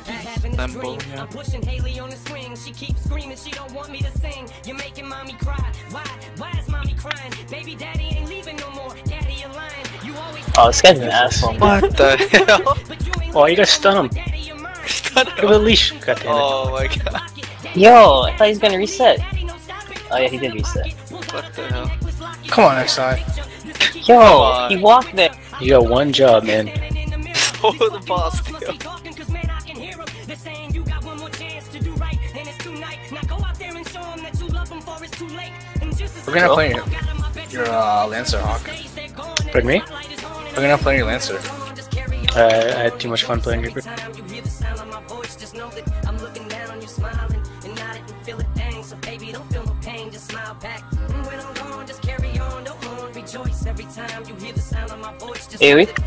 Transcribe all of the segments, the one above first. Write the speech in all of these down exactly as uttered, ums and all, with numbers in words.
Limbo, yeah. I'm pushing Haley on the swing. She keeps screaming, she don't want me to sing. You're making mommy cry. Why? Why is mommy crying? Baby daddy ain't leaving no more. Daddy a lying. You always. Oh, this guy's an asshole. What the hell? Oh, you guys stun him. Stun Look at the leash. God damn it. Oh my god. Yo, I thought he was gonna reset. Oh yeah, he did reset. What the hell? Come on, X I. Yo, on. he walked there. You got one job, man. Oh, the boss deal. We're gonna play your, your uh, Lancer, Hawk. Pardon me? We're gonna play your Lancer. Uh, I had too much fun playing Reaper. AoE?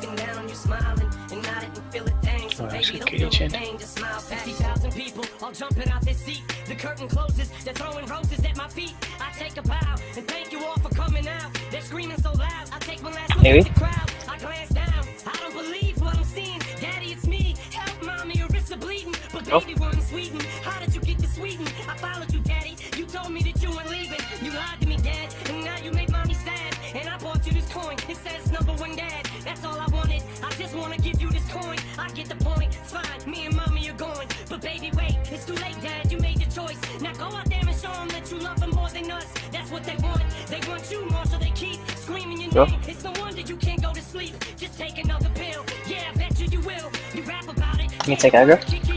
Oh, I should cage in. All jumping out their seat. The curtain closes. They're throwing roses at my feet. I take a bow and thank you all for coming out. They're screaming so loud. I take my last look at the crowd. I glance down. I don't believe what I'm seeing. Daddy, it's me. Help, mommy, your wrists are bleeding. But baby, we're in Sweden. How did you get to Sweden? I followed you, Daddy. You told me that you weren't leaving. You lied to me, Dad. And now you made mommy sad. And I bought you this coin. It says number one dad. That's all I wanted. I just want to give you this coin. I get the point. It's fine. Me and mommy are going. But baby, wait. It's too late, Dad. You made the choice. Now go out there and show them that you love them more than us. That's what they want. They want you more, so they keep screaming your name. It's no wonder you can't go to sleep. Just take another pill. Yeah, I bet you you will. You rap about it. Can you take aggro?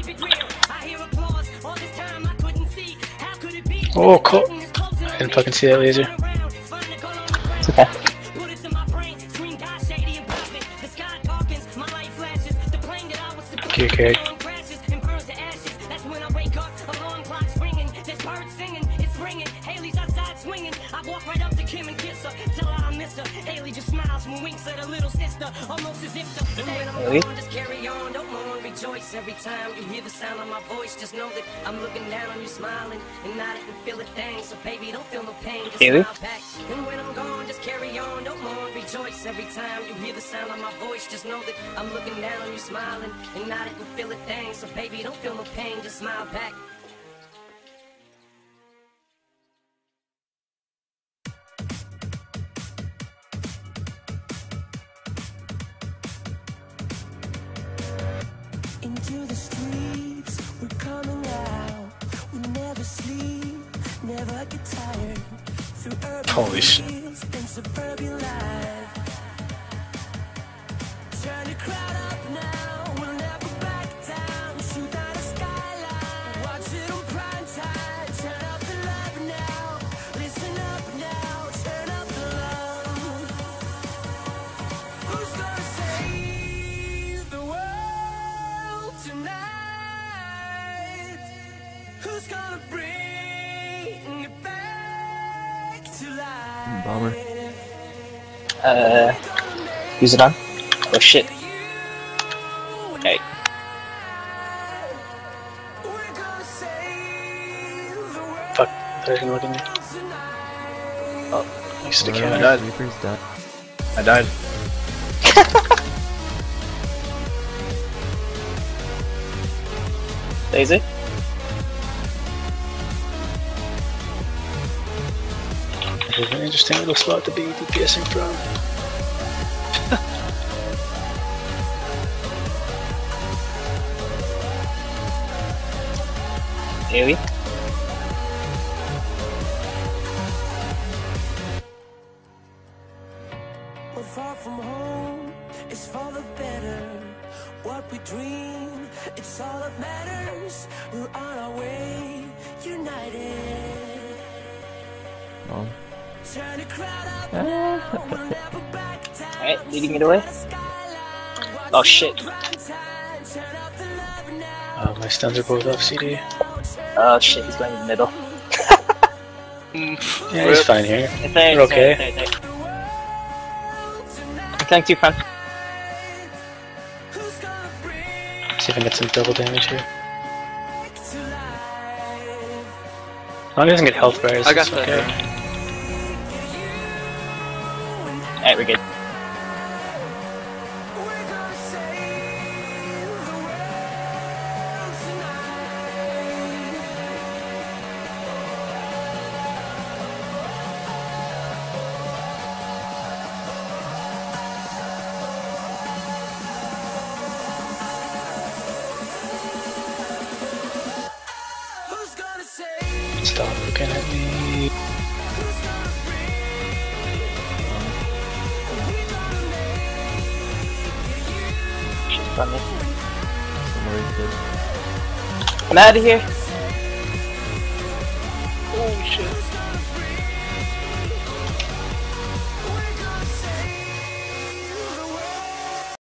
Oh, cool. I didn't fucking see that laser. It's okay. Okay, okay. Really? Just carry on, don't mourn, rejoice every time you hear the sound of my voice. Just know that I'm looking down on you, smiling, and I didn't feel a thing. So baby, don't feel no pain. Just really? Smile back. And when I'm gone, just carry on, don't mourn, rejoice every time you hear the sound of my voice. Just know that I'm looking down on you, smiling, and I didn't feel a thing. So baby, don't feel no pain. Just smile back. Into the streets, we're coming out. We never sleep, never get tired. Through urban Holy shit. fields and suburban life. Turn the crowd up now, we'll never back down. Shoot out a skyline, watch it on prime time. Turn up the love now, listen up now, turn up the love. Who's gonna save the world tonight? Who's gonna bring it back to life? Bomber. Uh, use it on. Oh shit. Okay. Fuck, I thought I was gonna look in there. Oh, next to the I camera. died. Reaper's dead. I died. Daisy? This is an interesting little spot to be DPSing from. AoE? We're far from home, it's for the better. What we dream, it's all that matters. We're on our way, united. Oh. Turn the crowd up now, we'll never back down. Alright, leading it away. Oh shit. Oh, my stuns are both off C D. Oh shit, he's going in the middle. Yeah, he's fine here. It's there, We're it's there, okay. it's there, it's there. I'm killing two front. See if I can get some double damage here. As long as he doesn't get health bars, I got it's that. okay. Alright, we're good. Stop looking at me. Somebody's good. I'm out of here.